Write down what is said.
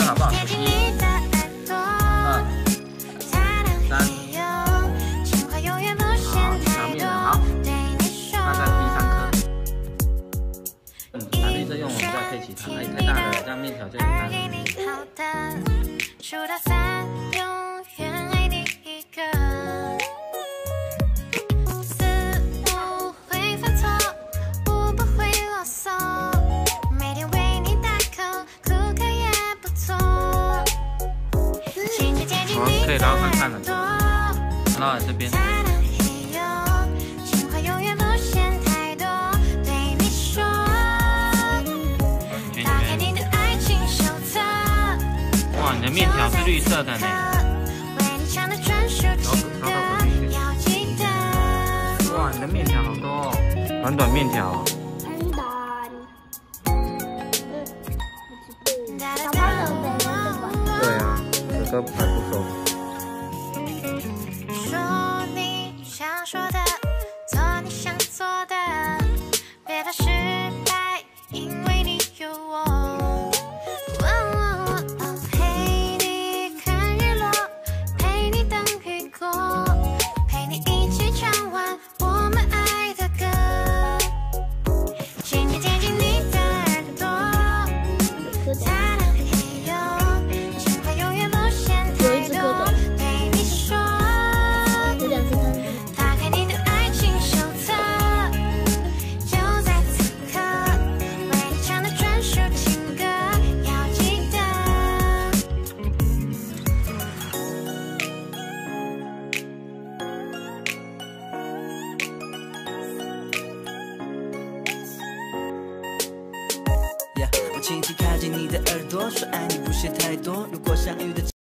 好不好？1、2、3，好，调面了，好，大概滴3颗。把绿色用，我们再配其他。哎，太大了，这样面条就很干。好，可以捞看看了，捞在这边。哇，你的面条是绿色的呢。哇，你的面条好多哦，短短面条。对啊，这个还不熟。说你想说的，做你想做的，别怕失败，因为你有我。陪你看日落，陪你等雨过，陪你一起唱完我们爱的歌。轻轻贴近你的耳朵，擦亮黑夜，情话永远不嫌太多。对你说，打开你的爱情手册，就在此刻，为你唱的专属情歌，要记得。 我轻轻靠近你的耳朵，说爱你不嫌太多。如果相遇的